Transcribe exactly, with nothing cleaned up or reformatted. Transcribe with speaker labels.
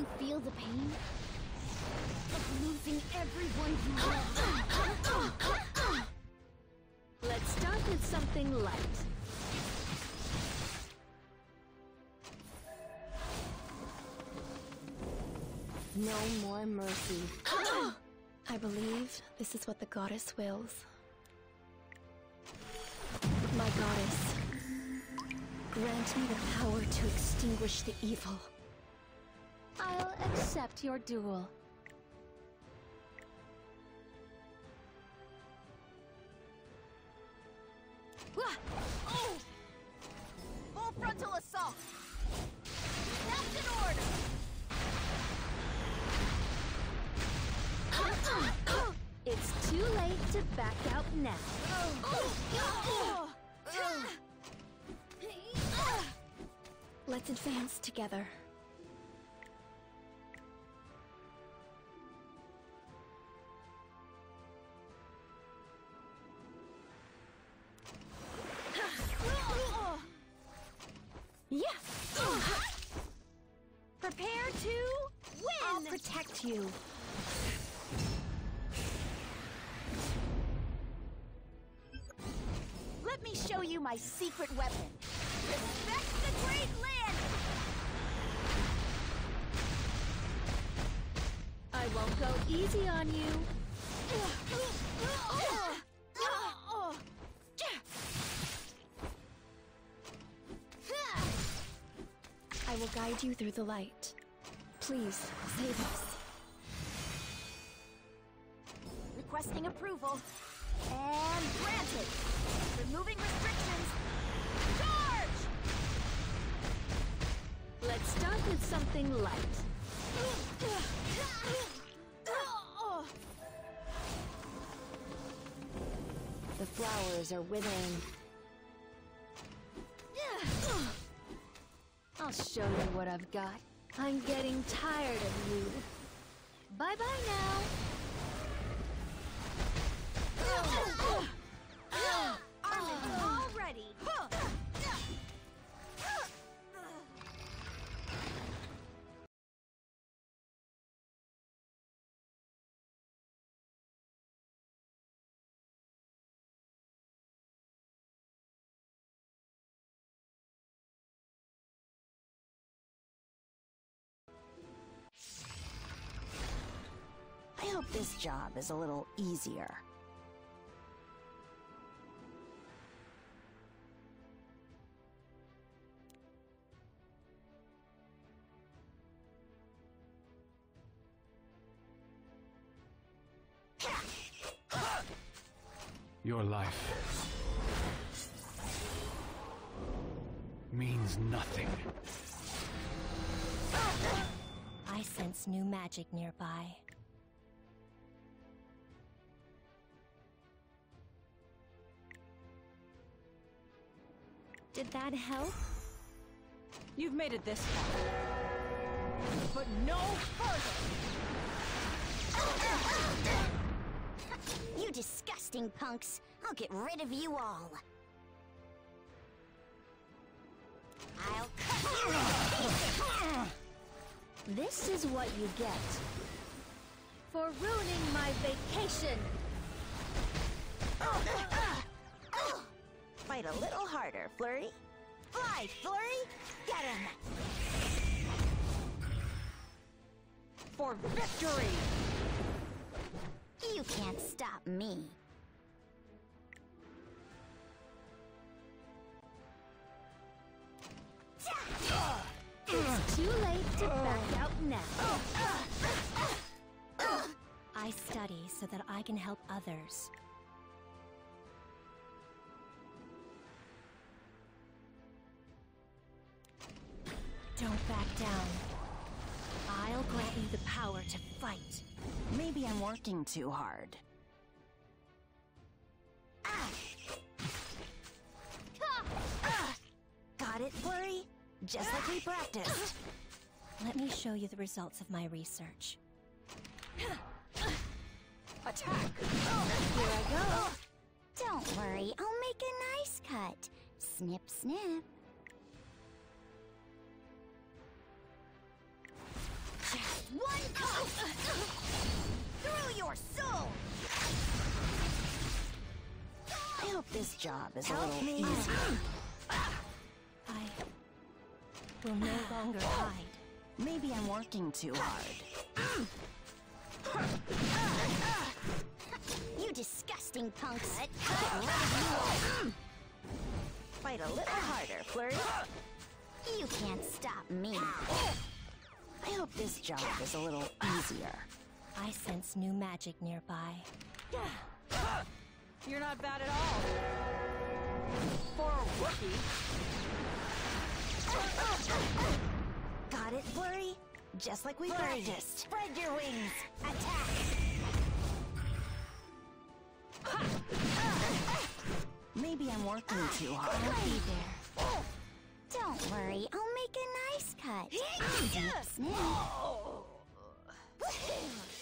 Speaker 1: you feel the pain? Of losing everyone you love.
Speaker 2: Let's start with something light.
Speaker 1: No more mercy.
Speaker 3: I believe this is what the goddess wills. My goddess, grant me the power to extinguish the evil.
Speaker 1: I'll accept your duel.
Speaker 4: Oh! Full frontal assault! That's in order!
Speaker 2: It's too late to back out now.
Speaker 3: Let's advance together.
Speaker 2: Yeah! Prepare to win!
Speaker 3: I'll protect you.
Speaker 4: Let me show you my secret weapon. Respect the Great Land!
Speaker 2: I won't go easy on you.
Speaker 3: I will guide you through the light. Please, save us.
Speaker 4: Requesting approval. And granted. Removing restrictions. Charge!
Speaker 2: Let's start with something light.
Speaker 1: The flowers are withering.
Speaker 2: I'll show you what I've got. I'm getting tired of you. Bye-bye now.
Speaker 4: Armament all ready.
Speaker 5: I hope this job is a little easier.
Speaker 6: Your life means nothing.
Speaker 3: I sense new magic nearby. Did that help?
Speaker 2: You've made it this far. But no further!
Speaker 5: You disgusting punks! I'll get rid of you all! I'll cut you!
Speaker 2: This is what you get for ruining my vacation.
Speaker 5: Fight a little harder, Flurry. Fly, Flurry! Get him!
Speaker 2: For victory!
Speaker 5: You can't stop me.
Speaker 2: It's too late to back out now.
Speaker 3: I study so that I can help others. Don't back down. I'll grant you the power to fight.
Speaker 5: Maybe I'm working too hard. Ah! Ah! Got it, Flurry? Just like we practiced.
Speaker 3: Let me show you the results of my research.
Speaker 2: Attack!
Speaker 5: Here I go. Don't worry, I'll make a nice cut. Snip, snip.
Speaker 4: Through your soul!
Speaker 7: I hope this job is a
Speaker 4: Help
Speaker 7: little
Speaker 4: me.
Speaker 7: easier.
Speaker 3: I will no longer hide.
Speaker 7: Maybe I'm working too hard.
Speaker 5: You disgusting punks.
Speaker 7: Fight a little harder, Flurry.
Speaker 5: You can't stop me.
Speaker 7: I hope this job is a little easier.
Speaker 3: I sense new magic nearby.
Speaker 4: You're not bad at all. For a rookie.
Speaker 7: Got it, Flurry? Just like we
Speaker 4: Flurry,
Speaker 7: practiced.
Speaker 4: spread your wings. Attack.
Speaker 7: Maybe I'm working too hard.
Speaker 3: I'll be there.
Speaker 5: Don't worry, I'll make a nice cut. Snip, snip.